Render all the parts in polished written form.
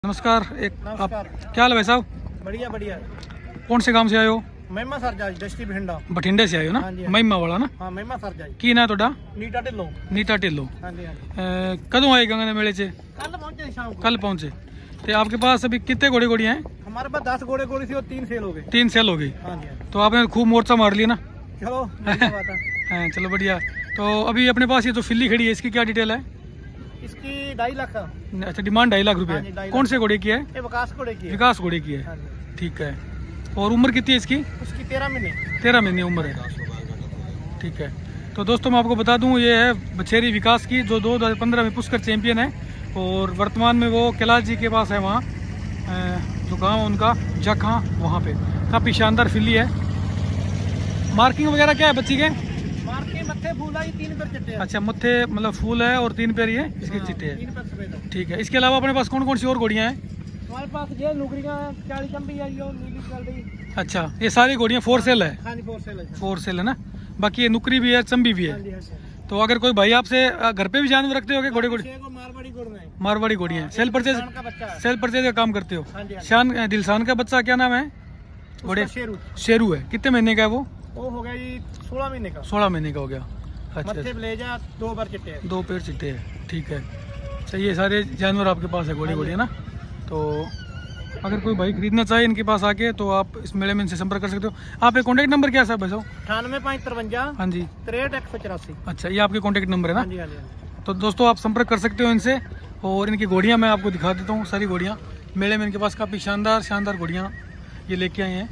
नमस्कार। नमस्कार। क्या हाल है भाई साहब? बढ़िया बढ़िया। कौन से गांव से आए हो? महिमा सरजाज डिस्ट्रिक्ट बठिंडा। बठिंडे से आए हो ना? हाँ जी। महिमा वाला ना? हाँ महिमा सरजाज। की ना ਤੁਹਾਡਾ? नीटा ढिल्लो। नीता ढिल्लो। हाँ जी हाँ जी। कदों आए गंगा मेले से? कल पहुंचे शाम को। कल पहुंचे। तो आपके पास अभी कितने घोड़े घोड़ियाँ हैं? हमारे पास 10 घोड़े घोड़ी थी और 3 सेल हो गए। 3 सेल हो गई। हाँ जी हाँ जी। तो आपने खूब मोर्चा मार लिया ना? चलो बढ़िया बात है। हाँ चलो बढ़िया। तो अभी अपने पास ये जो फिल्ली खड़ी है इसकी क्या डिटेल है? इसकी 2.5 लाख का। अच्छा, डिमांड 2.5 लाख हाँ जी, रुपये। 2.5 कौन से घोड़े की है? ये विकास घोड़े की है। विकास घोड़े की है। हाँ जी। ठीक है। और उम्र कितनी है इसकी? उसकी 13 महीने। 13 महीने उम्र है। ठीक है। तो दोस्तों मैं आपको बता दूं ये है बछेरी विकास की, जो 2015 में पुष्कर चैंपियन है और वर्तमान में वो कैलाश जी के पास है, वहाँ जो गाँव है उनका जखा, वहाँ पे काफ़ी शानदार फिल्ली है। मार्किंग वगैरह क्या है बच्ची के? मार के मत्थे फूल आई 3 पैर चिट्टे हैं। अच्छा, मत्थे मतलब फूल है और 3 पैर ही है इसके चिट्टे है। 3 पैर सफेद है। ठीक है। इसके अलावा अपने पास कौन कौन सी और घोड़ियाँ हैं? हमारे पास ये नुकरियां 40 चंपी आई और नीली चल रही। अच्छा, ये सारी घोड़ियाँ 4 सेल है? हाँ जी 4 सेल है। 4 सेल है ना? बाकी ये नुकरी भी है, चंबी भी हाँ है। जी हाँ जी। तो अगर कोई भाई आपसे घर पे भी जानवर रखते हो घोड़े घोड़े? को मारवाड़ी घोड़े हैं। मारवाड़ी घोड़ियाँ सेल परचेज? का बच्चा है। सेल परचेज का काम करते हो? हाँ जी हाँ जी। शान दिलशान का बच्चा क्या नाम है घोड़े? उसका शेरू। शेरू है। कितने महीने का है वो? वो हो गया जी 16 महीने का। 16 महीने का हो गया। अच्छा, मत्थे ले जा 2 बार चिट्टे हैं। 2 पैर चिट्टे है। ठीक है। अच्छा, ये सारे जानवर आपके पास है घोड़े घोड़ियाँ ना? तो अगर कोई भाई खरीदना चाहे इनके पास आके तो आप इस मेले में इनसे संपर्क कर सकते हो। आप एक कॉन्टैक्ट नंबर क्या है साहब भाई साहब? 98 हाँ जी। 63 184। अच्छा, ये आपके कॉन्टैक्ट नंबर है हाँ ना? जी हाँ जी हाँ जी। तो दोस्तों आप संपर्क कर सकते हो इनसे। और इनकी घोड़ियाँ मैं आपको दिखा देता हूँ, सारी घोड़ियाँ मेले में इनके पास काफ़ी शानदार शानदार घोड़ियाँ ये लेके आए हैं।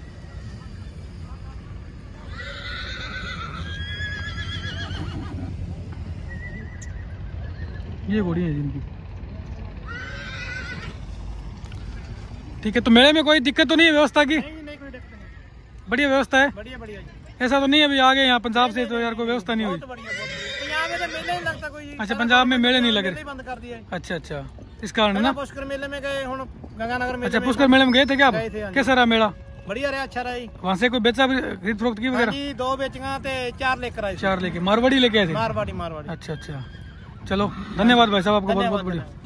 ये घोड़ी है जिनकी। ठीक है। तो मेले में कोई दिक्कत तो नहीं है व्यवस्था की? नहीं कोई दिक्कत नहीं। बढ़िया व्यवस्था है। बढ़िया बढ़िया जी। ऐसा तो नहीं है अभी आ गए यहाँ पंजाब से तो यार कोई व्यवस्था नहीं हुई? बहुत बढ़िया बहुत बढ़िया। तो यहाँ में तो मेले नहीं लगता कोई। अच्छा, पंजाब में मेले नहीं लग मेले रहे? बंद कर दिए। अच्छा अच्छा, इस कारण है ना? पुष्कर मेले में गए हुन गंगानगर मेले अच्छा, में। पुष्कर मेले में गए थे क्या आप? गए थे, हाँ जी। कैसा रहा मेला? बढ़िया रहा, अच्छा रहा जी। वहाँ से कोई बेचा भी खरीद फरोख्त की हाँ वगैरह? जी 2 बेचियां ते 4 लेकर आए। 4 लेके मारवाड़ी लेके आए थे? मारवाड़ी मारवाड़ी। अच्छा अच्छा, चलो धन्यवाद भाई साहब, आपको बहुत बहुत धन्यवाद। बढ़िया।